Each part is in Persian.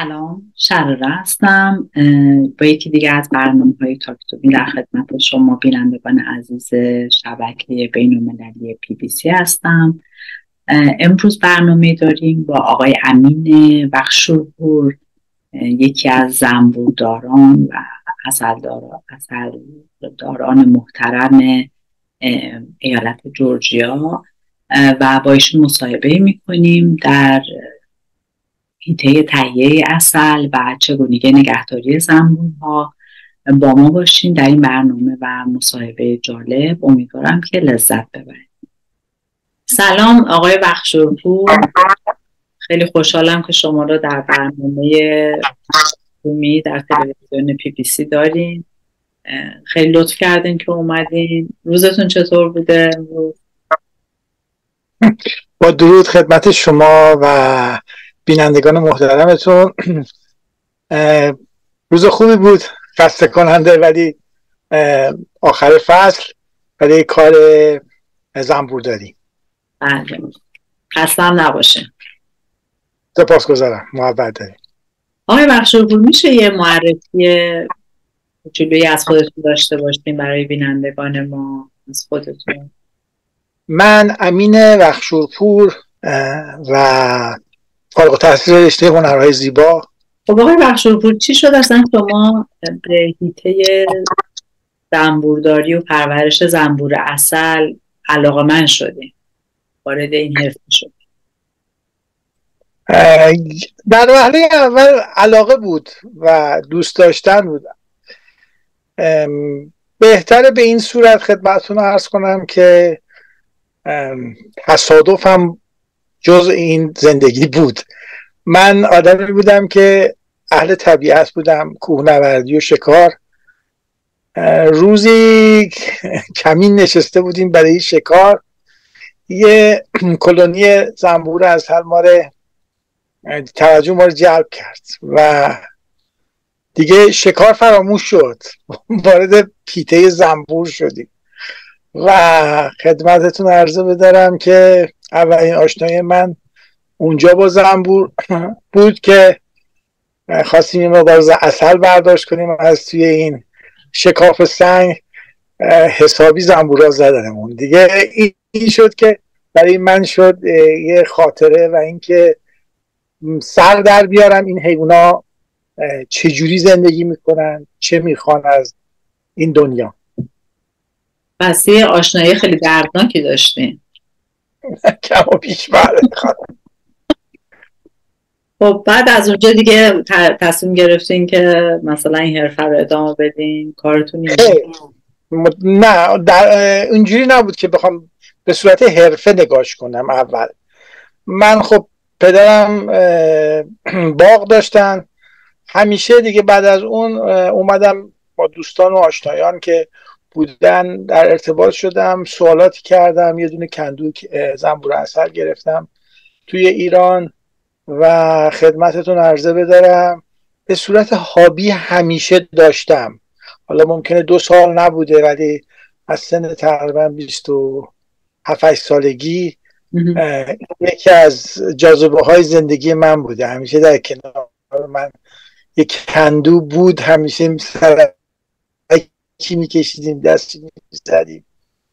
سلام، شراره هستم. با یکی دیگه از برنامه‌های تاکتومی در خدمت شما بینندگان عزیز شبکه بین‌المللی PBC هستم. امروز برنامه داریم با آقای امین بخشورپور، یکی از زنبورداران و عسلداران محترم ایالت جورجیا و با ایشون مصاحبه می‌کنیم در حیطه تهیه عسل و چگونگی نگهداری زنبورها. با ما باشین در این برنامه و مصاحبه جالب. امیدوارم که لذت ببرید. سلام آقای بخشورپور، خیلی خوشحالم که شما رو در برنامه تاکتومی در تلویزیون PBC دارین. خیلی لطف کردین که اومدین. روزتون چطور بوده امروز؟ با درود خدمت شما و بینندگان محترمتون. روز خوبی بود، خسته کننده ولی آخر فصل برای کار زنبورداری. بله، خسته هم نباشه. سپاسگزارم، محبت داریم. آقای بخشورپور، میشه یه معرفی کوچولویی از خودتون داشته باشین برای بینندگان ما؟ از خودتون. من امین بخشورپور و فارغ التحصیل رشته هنرهای زیبا. خب آقای بخشورپور، چی شد اصلا شما به حیطه زنبورداری و پرورش زنبور عسل علاقه‌مند شدین، وارد این حرفه شدین؟ در مرحله اول علاقه بود و دوست داشتن بود. بهتره به این صورت خدمتتون عرض کنم که تصادف هم جز این زندگی بود. من آدمی بودم که اهل طبیعت بودم، کوهنوردی و شکار. روزی کمین نشسته بودیم برای شکار، یه کلونی زنبور از هر توجه ما رو جلب کرد و دیگه شکار فراموش شد. وارد پیته زنبور شدیم و خدمتتون عرضه بدارم که اولین آشنایی من اونجا با زنبور بود که خواستیم این مقدار عسل برداشت کنیم از توی این شکاف سنگ. حسابی زنبورا زدنمون دیگه. این شد که برای من شد یه خاطره و اینکه سر در بیارم این حیونا چجوری زندگی میکنن، چه میخوان از این دنیا. پس یه آشنایی خیلی دردناکی داشتین. کم و بیش بله. خب بعد از اونجا دیگه تصمیم گرفتین که مثلا این حرفه رو ادامه بدین؟ کارتون نه، اونجوری نبود که بخوام به صورت حرفه نگاش کنم. اول من خب پدرم باغ داشتن، همیشه دیگه بعد از اون اومدم با دوستان و آشنایان که بودن در ارتباط شدم، سوالاتی کردم، یه دونه کندو زنبور عسل گرفتم توی ایران و خدمتتون عرضه بدارم به صورت هابی همیشه داشتم. حالا ممکنه 2 سال نبوده ولی از سن تقریبا 27 سالگی یکی از جاذبه های زندگی من بوده. همیشه در کنار من یک کندو بود، همیشه سرکی میکشیدیم، دستی میزدیم.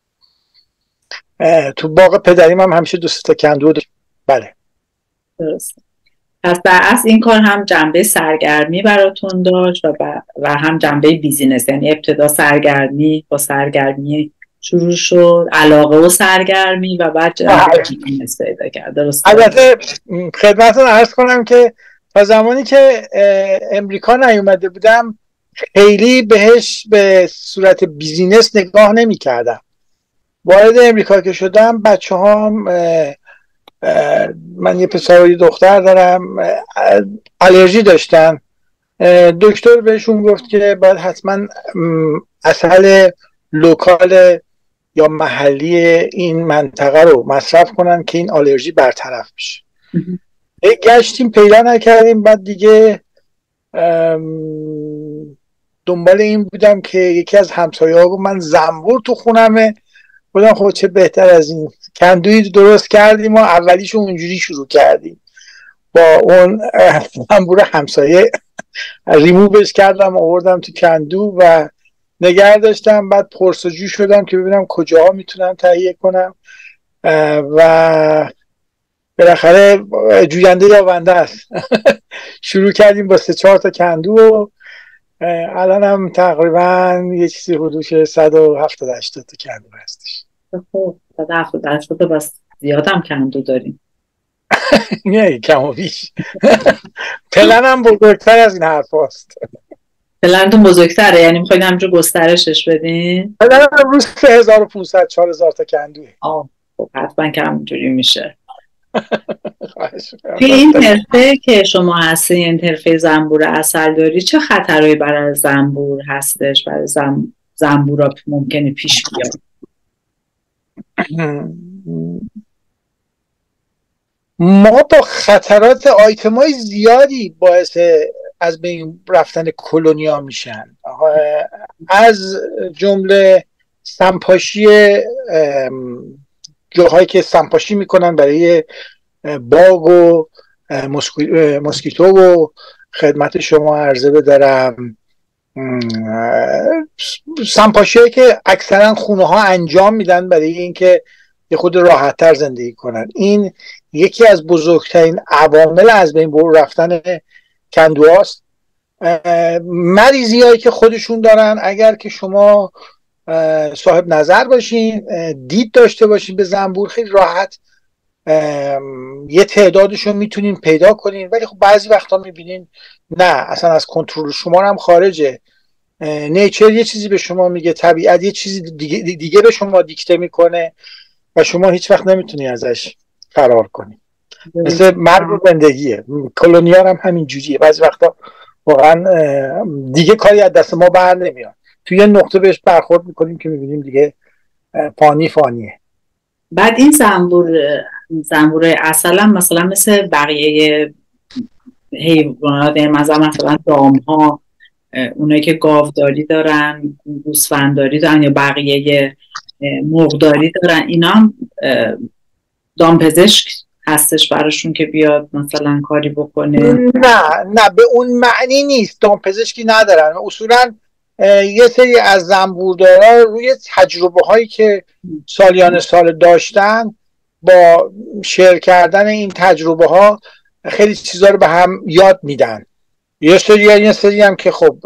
تو باغ پدریم هم همیشه 2 تا کندو داشت. بله درست. پس در اصل این کار هم جنبه سرگرمی براتون داشت و هم جنبه بیزینس، یعنی ابتدا سرگرمی با سرگرمی شروع شد، علاقه و سرگرمی و بعد جنبه بیزینس پیدا کرد. درست. البته خدمتتون عرض کنم که تا زمانی که امریکا نیومده بودم خیلی بهش به صورت بیزینس نگاه نمی کردم. وارد امریکا که شدم بچه هم من یه پسر و یه دختر دارم، آلرژی داشتن. دکتر بهشون گفت که باید حتما عسل لوکال یا محلی این منطقه رو مصرف کنن که این آلرژی برطرف بشه. گشتیم پیدا نکردیم. بعد دیگه دنبال این بودم که یکی از همسایه‌ها گفت من زنبور تو خونمه. بودم خب چه بهتر از این، کندویی درست کردیم و اولیشو اونجوری شروع کردیم. با اون زنبور همسایه ریمووش کردم، آوردم تو کندو و نگه داشتم. بعد پرسجو شدم که ببینم کجاها میتونم تهیه کنم و بالاخره جوینده یابنده است. شروع کردیم با 3-4 تا کندو و الان هم تقریبا یه چیزی حدود 170-80 تا کندو هستش. خب 170 بس زیادم کندو داریم. نه کم و بیش. پلنم بزرگتر از این حرف هست. پلنتون بزرگتره، یعنی میخواید همینجور گسترشش بدین؟ پلنم روز 3500-4000 تا کندوه. خب حتما که همینجوری میشه. توی این حرفه که شما هستین، حرفه زنبور عسل داری، چه خطرهایی برای زنبور هستش، برای زنبورا ممکنه پیش بیاد؟ ما با خطرات آیتمای زیادی باعث از بین رفتن کلونیا میشن، از جمله سمپاشی، جاهایی که سمپاشی میکنن برای باگ و مسکیتو و خدمت شما عرضه بدارم سمپاشی که اکثرا خونه ها انجام میدن برای اینکه یه خود راحت تر زندگی کنن. این یکی از بزرگترین عوامل از بین رفتن کندوهاست. مریضی هایی که خودشون دارن، اگر که شما صاحب نظر باشین، دید داشته باشین به زنبور، خیلی راحت یه تعدادشون میتونین پیدا کنین، ولی خب بعضی وقتا میبینین نه، اصلا از کنترل شما هم خارجه. نیچر یه چیزی به شما میگه، طبیعت یه چیزی دیگه به شما دیکته میکنه و شما هیچ وقت نمیتونی ازش فرار کنی. مثل مرگ و زندگیه. کلونیار هم همین جوریه، بعضی وقتا واقعا دیگه کاری از دست ما بر نمیاد، توی یه نقطه بهش برخورد میکنیم که میبینیم دیگه فانیه. بعد این زنبور عسل هم مثلا مثل بقیه حیوانات، مثلا دامها، اونایی که گاوداری دارن، گوسفندداری دارن یا بقیه مرغداری دارن، اینا هم دامپزشک هستش براشون که بیاد مثلا کاری بکنه؟ نه به اون معنی نیست، دامپزشکی ندارن. اصولا یه سری از زنبوردارا روی تجربه هایی که سالیان سال داشتن، با شیر کردن این تجربه ها خیلی چیزا رو به هم یاد میدن. یه سری هم که خب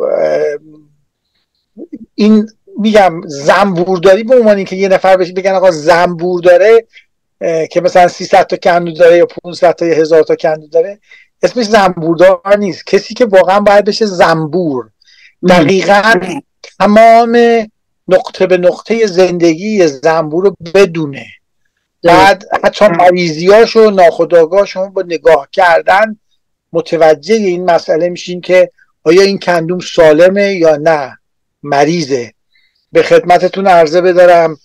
این میگم زنبورداری به عنوان که یه نفر بهش بگن آقا زنبور داره، که مثلا 300 تا کندو داره یا 500 تا یا 1000 تا کندو داره، اسمش زنبوردار نیست. کسی که واقعا باید بشه زنبور، دقیقاً تمام نقطه به نقطه زندگی زنبور رو بدونه. بعد حتی مریضیاش و ناخودآگاه شما با نگاه کردن متوجه این مسئله میشین که آیا این کندوم سالمه یا نه مریضه. به خدمتتون عرضه بدارم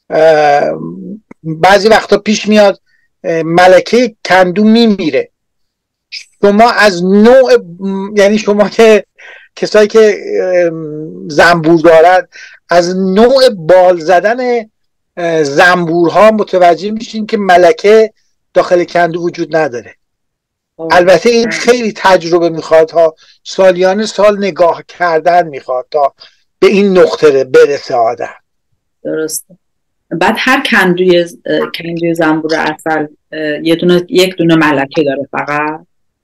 بعضی وقتا پیش میاد ملکه کندوم میمیره، شما از نوع، یعنی شما که کسایی که زنبور دارن، از نوع بال زدن زنبورها متوجه میشین که ملکه داخل کندو وجود نداره. البته این خیلی تجربه میخواد، ها سالیان سال نگاه کردن میخواد تا به این نقطه برسه آدم. درسته. بعد هر کندوی زنبور عسل یک دونه ملکه داره فقط؟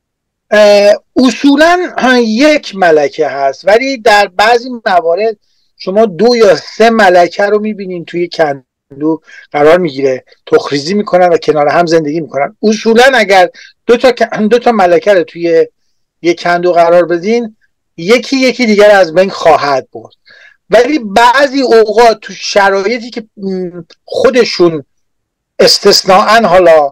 اصولا یک ملکه هست، ولی در بعضی موارد شما 2 یا 3 ملکه رو میبینین توی کندو قرار میگیره، تخریزی میکنن و کنار هم زندگی میکنن. اصولا اگر 2 تا ملکه رو توی یک کندو قرار بدین، یکی دیگر از بین خواهد برد. ولی بعضی اوقات تو شرایطی که خودشون استثناءً حالا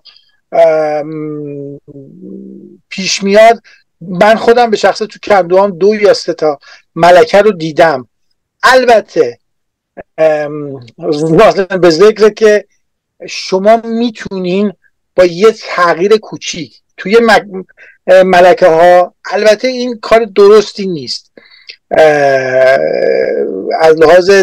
پیش میاد، من خودم به شخصه تو کندوام 2 یا 3 تا ملکه رو دیدم. البته به ذکر که شما میتونین با یه تغییر کوچیک توی ملکه ها، البته این کار درستی نیست از لحاظ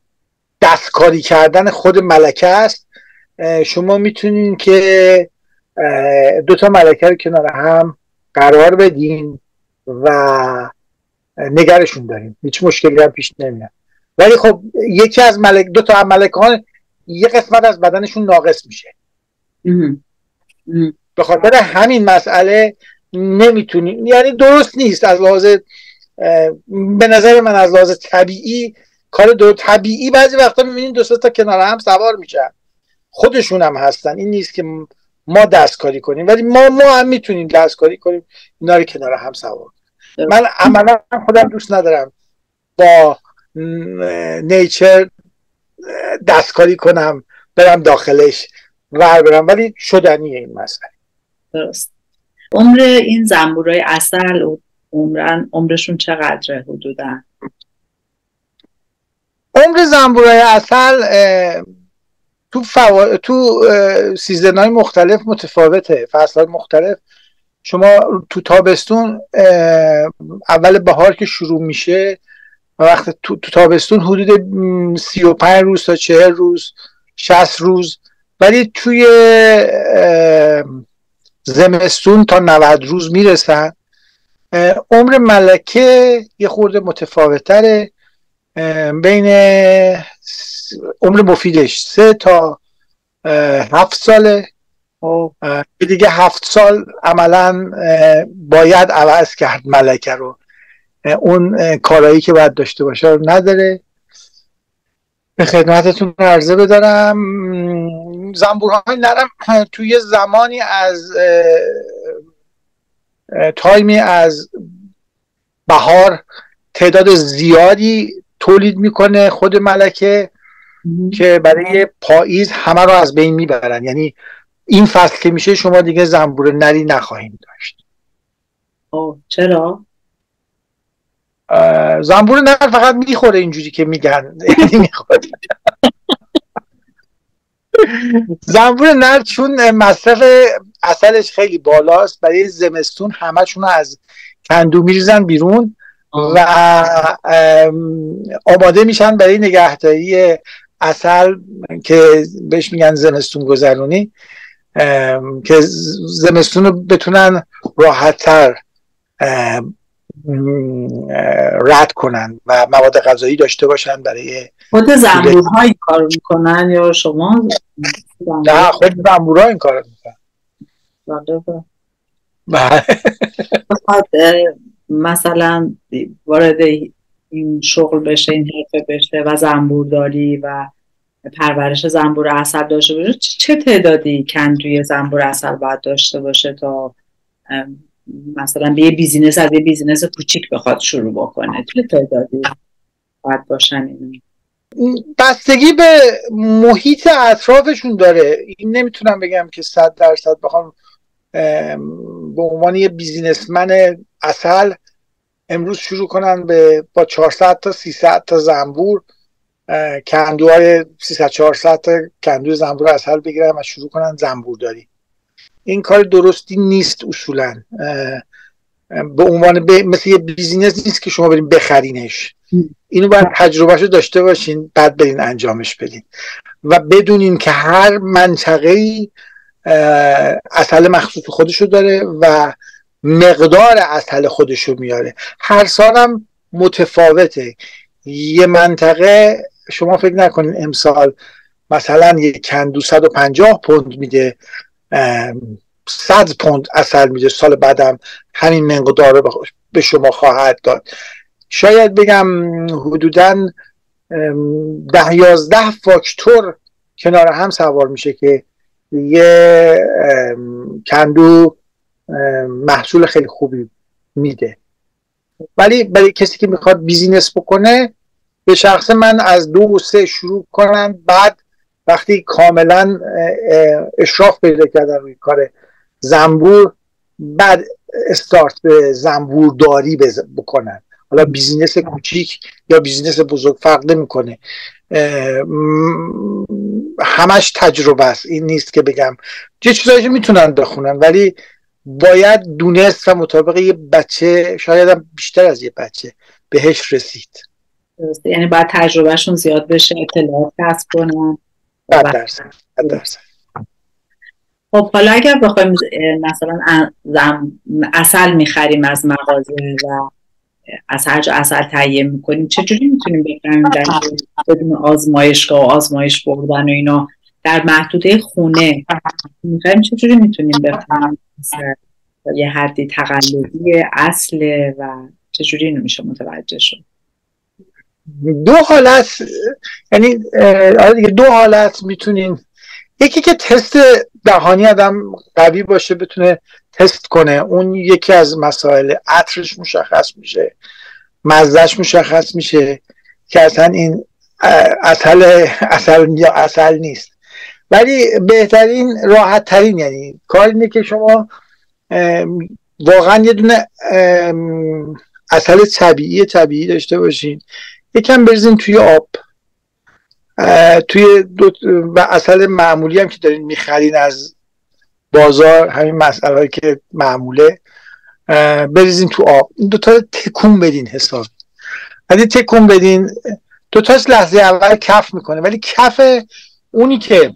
دستکاری کردن خود ملکه است، شما میتونین که دو تا ملکه رو کنار هم قرار بدین و نگرشون داریم، هیچ مشکلی هم پیش نمیاد. ولی خب یکی از دو تا ملکان یه قسمت از بدنشون ناقص میشه. به خاطر همین مسئله نمیتونیم، یعنی درست نیست از لحاظ، به نظر من از لحاظ طبیعی، کار طبیعی بعضی وقتا میبینیم دو تا کنار هم سوار میشن، خودشون هم هستن، این نیست که ما دستکاری کنیم، ولی ما هم میتونیم دستکاری کنیم اینا رو کنار هم سوار. من عملا خودم دوست ندارم با نیچر دستکاری کنم برم داخلش ور برم، ولی شدنیه این مسئله. درست. عمر این زنبورای عسل عمرشون چقدره حدودا؟ عمر زنبورای عسل تو سیزن‌های مختلف متفاوته، فصل‌های مختلف. شما تو تابستون اول بهار که شروع میشه و وقت تو تابستون حدود 35 روز تا 40 روز 60 روز، ولی توی زمستون تا 90 روز میرسن. عمر ملکه یه خورده متفاوتره، بین عمر مفیدش 3 تا 7 ساله. دیگه 7 سال عملا باید عوض کرد ملکه رو، اون کارایی که باید داشته باشه رو نداره. به خدمتتون عرضه بدارم زنبورهای نرم توی زمانی از تایمی از بهار تعداد زیادی تولید میکنه خود ملکه که برای پاییز همه رو از بین میبرن، یعنی این فصل که میشه شما دیگه زنبور نری نخواهیم داشت. چرا؟ زنبور نر فقط میخوره اینجوری که میگن، یعنی میخوره. زنبور نر چون مصرف عسلش خیلی بالاست، برای زمستون همشون از کندو میریزن بیرون و آماده میشن برای نگهداری عسل که بهش میگن زمستون گذرونی، که زمستون رو بتونن راحت‌تر رد کنن و مواد غذایی داشته باشن برای خود زنبورها این کار میکنن یا شما؟ نه، خود زنبورها این کار میکنن. مثلا وارد این شغل بشه، این حرفه بشه و زنبورداری و پرورش زنبور عسل داشته باشه، چه تعدادی کندوی زنبور عسل باید داشته باشه تا مثلا به یه بیزینس، از یه بیزینس کوچیک بخواد شروع بکنه؟ چه تعدادی باید باشن؟ بستگی به محیط اطرافشون داره. این نمیتونم بگم که 100% بخوام به عنوان یه بیزینسمن عسل امروز شروع کنن با 400 تا 300 تا زنبور، کندوهای 300 400 تا کندوی زنبور عسل بگیرن و شروع کنن زنبور داری. این کار درستی نیست اصولا. به عنوان مثل یه بیزینس نیست که شما برین بخرینش. اینو باید تجربهشو داشته باشین، بعد برین انجامش بدین و بدونین که هر منطقه‌ای عسل مخصوص خودشو داره و مقدار عسل خودشو میاره. هر سالم متفاوته. یه منطقه شما فکر نکنین امسال مثلا یک کندو 150 پوند میده، 100 پوند عسل میده، سال بعدم همین مقدار به شما خواهد داد. شاید بگم حدوداً 10-11 فاکتور کنار هم سوار میشه که یه کندو محصول خیلی خوبی میده. ولی برای کسی که میخواد بیزینس بکنه، به شخص من از 2 و 3 شروع کنن، بعد وقتی کاملا اشراف پیدا کردن روی کار زنبور، بعد استارت به زنبورداری بکنن. حالا بیزینس کوچیک یا بیزینس بزرگ فرق نمیکنه، همش تجربه است. این نیست که بگم چه چیزایی میتونن بخونن، ولی باید دونست و مطابق یه بچه، شاید هم بیشتر از یه بچه، بهش رسید. یعنی باید تجربهشون زیاد بشه، اطلاعات کسب کنن. 100%. خب حالا اگر بخوایم مثلا عسل میخریم از مغازه و از هر جا عسل تهیه میکنیم، چجوری میتونیم بفهمیم در بدون آزمایشگاه و آزمایش بردن و اینا در محدوده خونه میخوایم چجوری میتونیم بفهمیم یه حدی تقلبی اصله و چجوری اینو میشه متوجه شد؟ دو حالت، یعنی دیگه دو حالت میتونین. یکی که تست دهانی آدم قوی باشه بتونه تست کنه، اون یکی از مسائل. عطرش مشخص میشه، مزهش مشخص میشه که اصلا این اصل یا اصل نیست. ولی بهترین، راحت ترین یعنی کار اینه که شما واقعا یه دونه اصل طبیعی داشته باشین، یکم بریزین توی آب، توی و اصل معمولی هم که دارین میخرین از بازار، همین مسئله که معموله، بریزین تو آب. این دوتا رو تکون بدین حساب. ولی تکون بدین دوتاش لحظه اول کف میکنه، ولی کف اونی که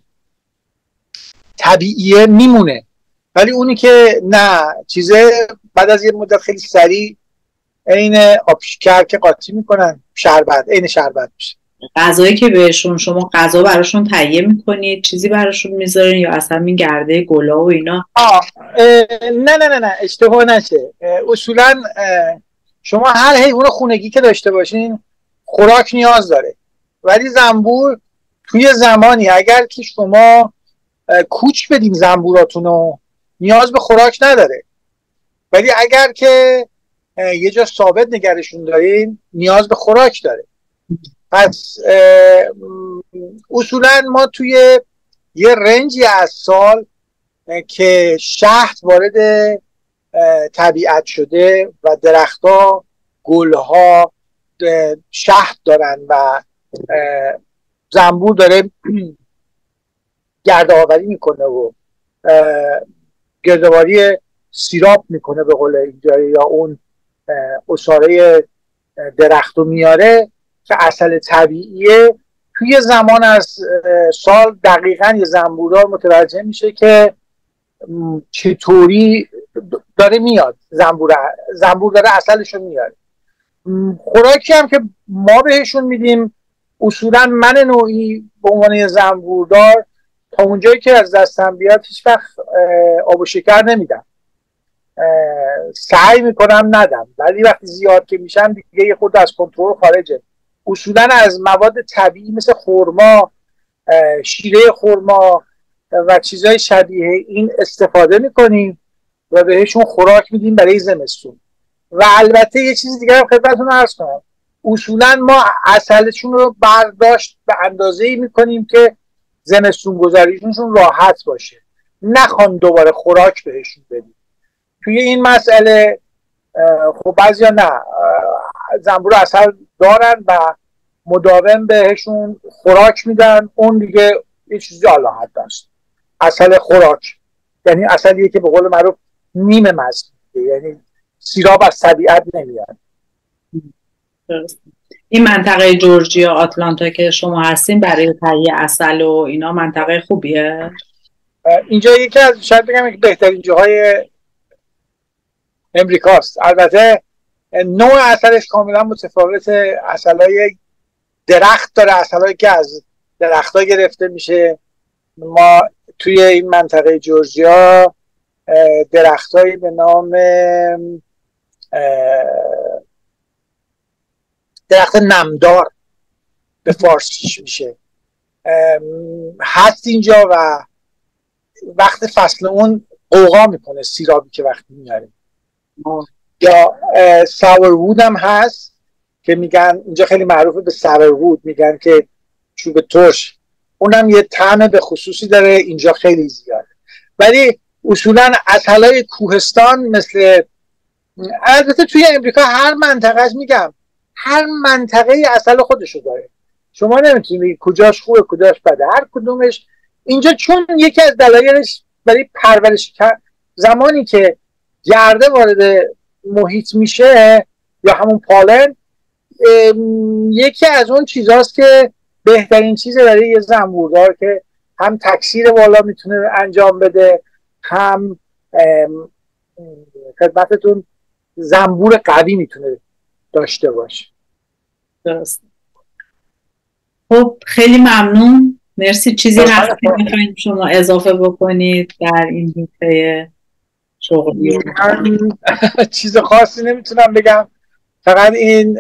طبیعیه میمونه، ولی اونی که نه چیزه بعد از یه مدت خیلی سریع عین آب شکر که قاطی میکنن، عین شربت میشه. غذایی که بهشون شما غذا براشون تهیه میکنید چیزی براشون میذارین یا اصلا این گرده گلا و اینا؟ نه اشتباه نشه. اصولا شما هر حیوان خونگی که داشته باشین خوراک نیاز داره، ولی زنبور توی زمانی اگر که شما کوچ بدین زنبوراتونو نیاز به خوراک نداره، ولی اگر که یه جا ثابت نگرشون دارین نیاز به خوراک داره. پس اصولا ما توی یه رنجی از سال که شهد وارد طبیعت شده و درختها، گلها شهد دارن و زنبور داره گردآوری میکنه و گردآوری سیراب میکنه به قول اینجا، یا اون عصاره درختو میاره که عسل طبیعیه، توی زمان از سال دقیقاً یه زنبوردار متوجه میشه که چطوری داره میاد، زنبور داره عسلشو میاره. خوراکی هم که ما بهشون میدیم اصولا من نوعی به عنوان زنبوردار تا اونجایی که از دستم بیاد هیچ وقت آب و شکر نمیدم، سعی میکنم ندم، ولی وقتی زیاد که میشن دیگه یه خود از کنترل خارجه. اصولا از مواد طبیعی مثل خرما، شیره خرما و چیزهای شبیه این استفاده میکنیم و بهشون خوراک میدیم برای زمستون. و البته یه چیز دیگه هم خدمتتون عرض کنم، اصولا ما عسلشون رو برداشت به اندازه‌ای میکنیم که زمستون گذاریشون راحت باشه، نخوان دوباره خوراک بهشون بدیم. توی این مسئله خب بعضیا نه، زنبور عسل دارن و مداوم بهشون خوراک میدن، اون دیگه یه چیزی آلاحت داشت. عسل خوراک یعنی عسلیه که به قول معروف نیمه مزه، یعنی سیراب از طبیعت نمیاد. این منطقه جورجیا آتلانتا که شما هستین برای تهیه عسل و اینا منطقه خوبیه؟ اینجا یکی از شاید بگم که بهترین جاهای امریکاست. البته نوع عسلش کاملا متفاوته، عسلای درخت داره، عسلایی که از درخت‌ها گرفته میشه. ما توی این منطقه جورجیا درختایی به نام درخت نمدار به فارسیش میشه هست اینجا و وقت فصل اون قوقا میکنه سیرابی که وقتی میاریم. یا ساورود هم هست که میگن اینجا خیلی معروفه به ساورود، میگن که چوب ترش، اونم یه طعم به خصوصی داره، اینجا خیلی زیاده. ولی اصولا عسلای کوهستان مثل، البته توی امریکا هر منطقه، میگم هر منطقه عسل خودشو داره، شما نمیتونی کجاش خوبه کجاش بده، هر کدومش اینجا. چون یکی از دلایلش برای پرورش زمانی که گرده وارد محیط میشه یا همون پالن، یکی از اون چیزاست که بهترین چیزه برای یه زنبوردار که هم تکثیر بالا میتونه انجام بده، هم خدمتتون زنبور قوی میتونه داشته باشه. درست. خب خیلی ممنون. مرسی. چیزی هست که میخواید شما اضافه بکنید در این حیطه شغلی؟ من چیز خاصی نمیتونم بگم، فقط این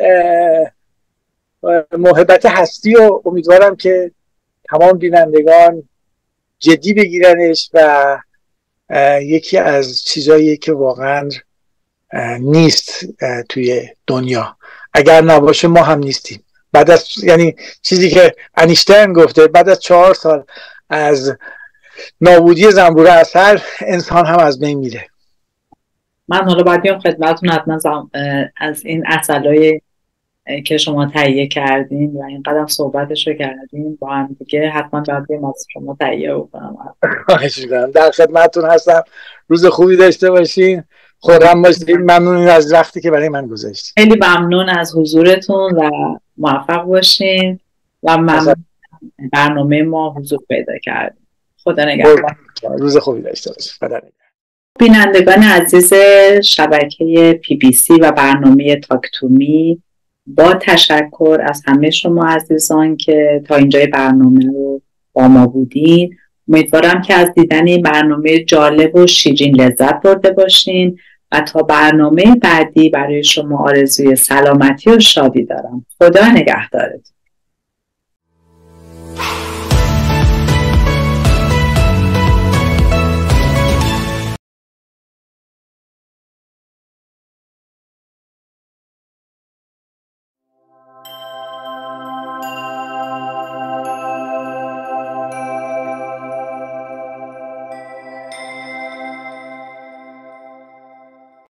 موهبت هستی و امیدوارم که تمام بینندگان جدی بگیرنش و یکی از چیزاییه که واقعا نیست توی دنیا. اگر نباشه ما هم نیستیم. بعد از یعنی چیزی که انیشتین گفته، بعد از 4 سال از نابودی زنبور عسل انسان هم از بین میره. من حالا باید بیام خدمتتون حتما از این عسلای که شما تهیه کردین و این قدم صحبتش رو کردین با هم دیگه، حتما باید بیام از شما تهیه بکنم. در خدمتتون هستم. روز خوبی داشته باشین. خودم باشین. ممنون از وقتی که برای من گذاشتین. خیلی ممنون از حضورتون و موفق باشین و ممنون برنامه ما حضور پیدا کرد. خدا نگهدار. روز خوبی داشته باشین. خدا نگهدار. بینندگان عزیز شبکه PBC و برنامه تاکتومی، با تشکر از همه شما عزیزان که تا اینجای برنامه رو با ما بودین. امیدوارم که از دیدن این برنامه جالب و شیرین لذت برده باشین و تا برنامه بعدی برای شما آرزوی سلامتی و شادی دارم. خدا نگهدارتون.